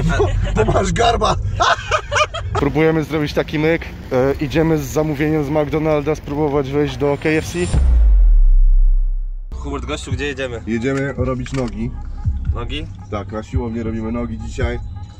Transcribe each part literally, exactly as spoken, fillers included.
bo, bo masz garba. Próbujemy zrobić taki myk. E, idziemy z zamówieniem z McDonalda spróbować wejść do K F C. Hubert, gościu, gdzie jedziemy? Jedziemy robić nogi. Nogi? Tak, na siłowni robimy nogi dzisiaj.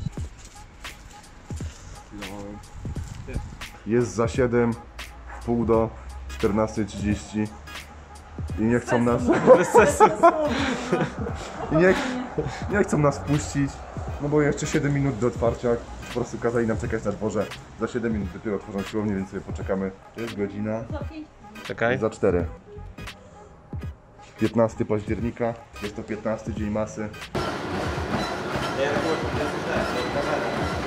Jest za siedem, w pół do czternastej trzydzieści i nie chcą nas... Bez sensu. I nie, nie chcą nas puścić, no bo jeszcze siedem minut do otwarcia. Po prostu kazali nam czekać na dworze. Za siedem minut dopiero otworzą siłownię, więc sobie poczekamy. To jest godzina... Czekaj. Za cztery. piętnastego października, jest to piętnasty dzień masy. Nie, no było to jest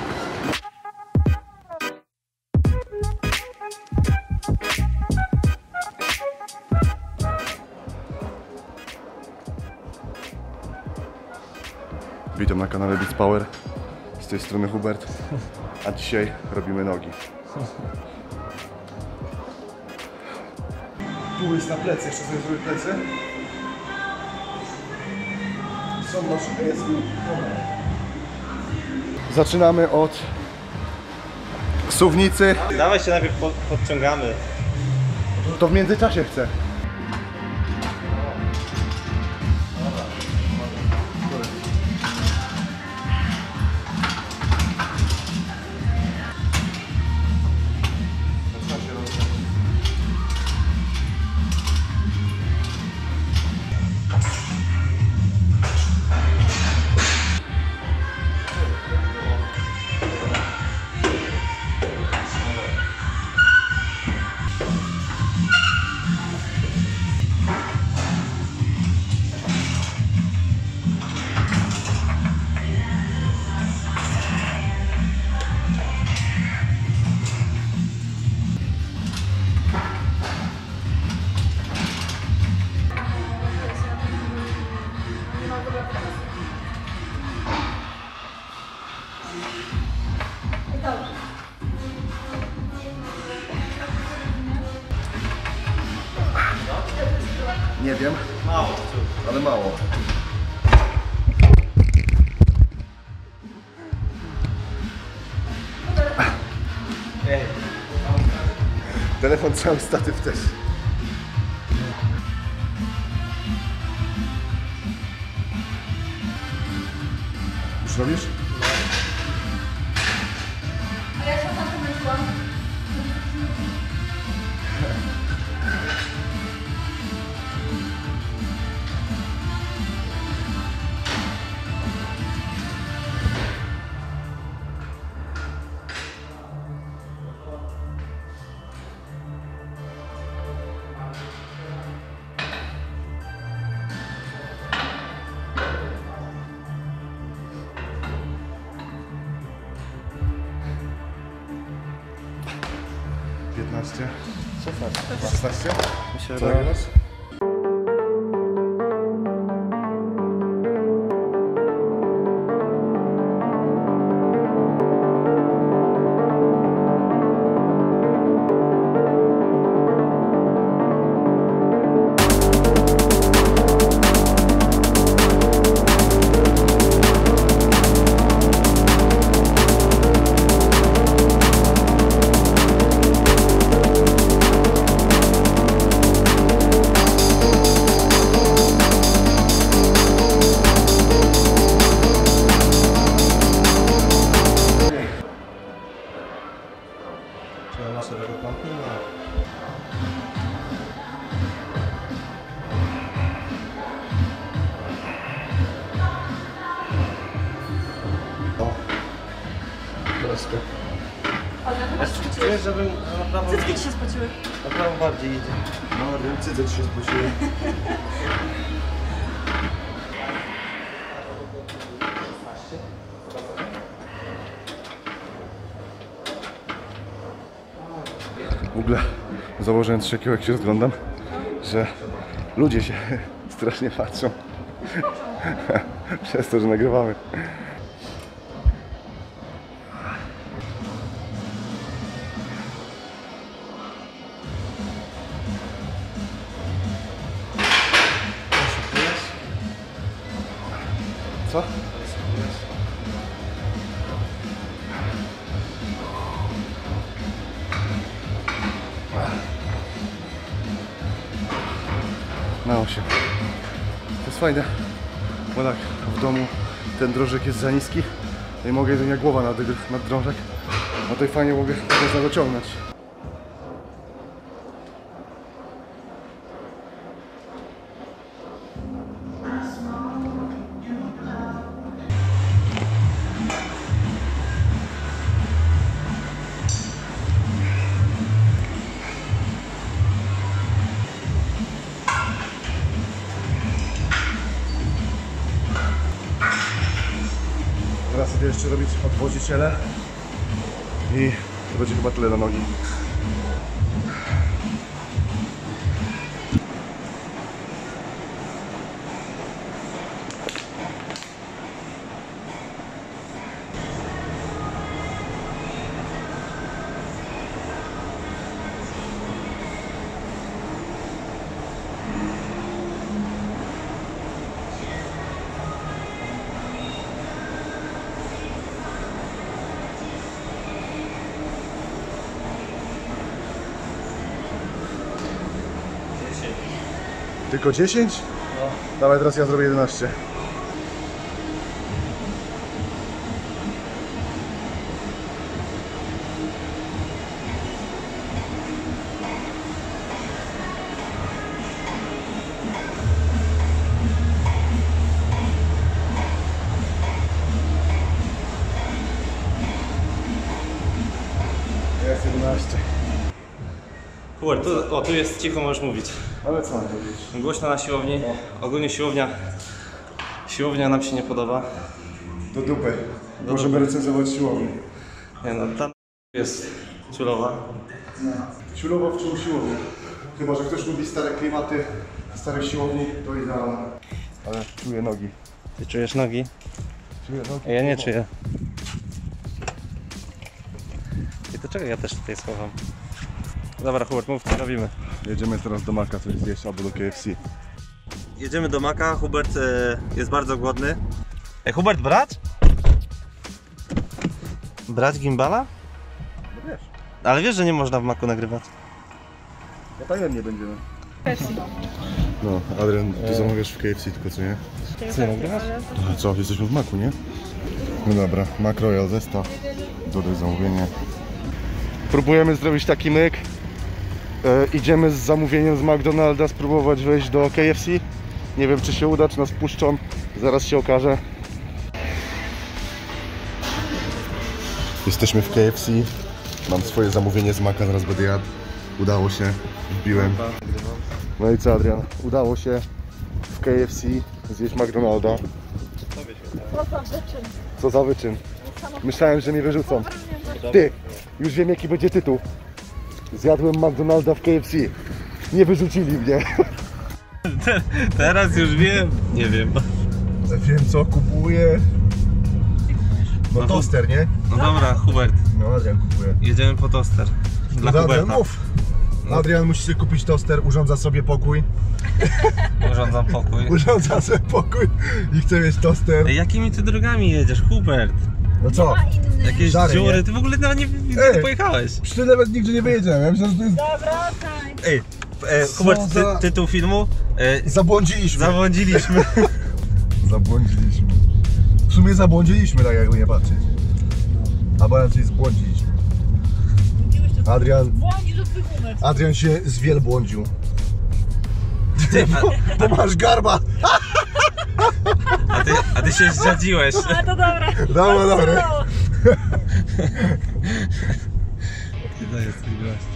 Witam na kanale Beats Power. Z tej strony Hubert. A dzisiaj robimy nogi. Tu jest na plecy, jeszcze sobie zrobię plecy. Są nasze jest. Zaczynamy od suwnicy. Dawaj się najpierw pod, podciągamy. To w międzyczasie chcę. Nie wiem, Mało. ale mało. Ej. Telefon cały, statyw też. Już robisz? A ja się tam pomyślałam. piętnaście, szesnaście. Myślę, Co że... grasz? Troszkę. Czuję, żebym na prawo... Cycki ci się spociły. Na prawo bardziej idzie. No, ręce też się spociły. W ogóle założyłem coś takiego, jak się rozglądam, że ludzie się strasznie patrzą przez to, że nagrywamy. Co? na osiem. To jest fajne, bo tak w domu ten drążek jest za niski i mogę jedynie głowa nad, nad drążek, no to i fajnie mogę, można go ciągnąć. Teraz idę jeszcze robić odwodziciele i to będzie chyba tyle na nogi. Tylko dziesięć? No. Dawaj, teraz ja zrobię jedenaście. Jest jedenaście. Hubert, tu, o, tu jest cicho, możesz mówić. Ale co mam powiedzieć? Głośno na siłowni. Ogólnie siłownia. Siłownia nam się nie podoba. Do dupy. Do Możemy dupy. recenzować siłownię. Nie no, tam jest ciulowa. Ciulowo w czym siłownię. Chyba że ktoś lubi stare klimaty, stare siłowni, to idealne. Ale czuję nogi. Ty czujesz nogi? Czuję nogi. Ja nie czuję. I to czego ja też tutaj schowam? Dobra, Hubert, mów, co robimy. Jedziemy teraz do Maka coś zjeść albo do K F C. Jedziemy do Maka, Hubert e, jest bardzo głodny. Ej, Hubert, brać? Brać gimbala? No wiesz, Ale wiesz, że nie można w Maku nagrywać. no tajemnie będziemy. No, Adrian, ty zamawiasz w K F C tylko co nie? Co, nagrywasz? No co, jesteśmy w Maku, nie? No dobra, Mac Royal zestaw. Dodaj zamówienie. Próbujemy zrobić taki myk. E, idziemy z zamówieniem z McDonalda spróbować wejść do K F C. Nie wiem czy się uda, czy nas puszczą. Zaraz się okaże. Jesteśmy w K F C. Mam swoje zamówienie z Maca, zaraz będę jadł. Udało się, wbiłem. No i co, Adrian? Udało się w K F C zjeść McDonalda. Co za wyczyn. Co za wyczyn. Myślałem, że mnie wyrzucą. Ty, już wiem jaki będzie tytuł. Zjadłem McDonalda w K F C. Nie wyrzucili mnie. Teraz już wiem. Nie wiem. Wiem co kupuję. No No, toster, nie? No dobra, Hubert. No Adrian kupuje. Jedziemy po toster. Dla No Adrian, Huberta. mów. Adrian musi sobie kupić toster, urządza sobie pokój. Urządzam pokój. Urządza sobie pokój i chce mieć toster. Ej, jakimi ty drogami jedziesz, Hubert? No co? Jakieś Żary, dziury, nie? ty w ogóle nawet nie, nie Ej. pojechałeś. Przecież ty nawet nigdzie nie wyjedziemy. Ja myślę, że to jest... Dobra, tak. Ej, e, Hubert, ty, za- tytuł filmu? E, Zabłądziliśmy. Zabłądziliśmy. Zabłądziliśmy. W sumie zabłądziliśmy, tak jakby nie patrzeć. Albo raczej zbłądziliśmy. Adrian, Błądzisz od tych umysł. Adrian się zwielbłądził. Ty, a, Bo masz garba. a, ty, a ty się zdziadziłeś. A to dobra. Dobra, dobra. Ty to jest gość.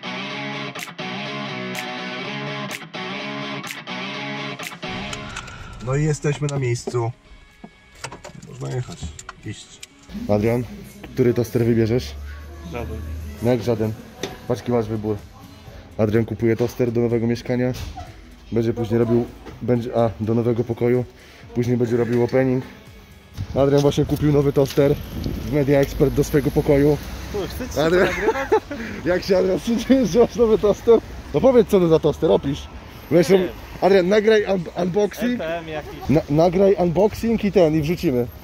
No i jesteśmy na miejscu. Można jechać. Iść. Adrian, który toster wybierzesz? Żaden. No jak żaden. Patrz jaki masz wybór. Adrian kupuje toster do nowego mieszkania. Będzie później robił... Będzie, a, do nowego pokoju. Później będzie robił opening. Adrian właśnie kupił nowy toster w Media Expert do swojego pokoju. Adrian, jak się Adrian czujesz, że masz nowy toster? No powiedz co to za toster, opisz. Zresztą, Adrian, nagraj un unboxing. M P M jakiś. Na, nagraj unboxing i ten, i wrzucimy.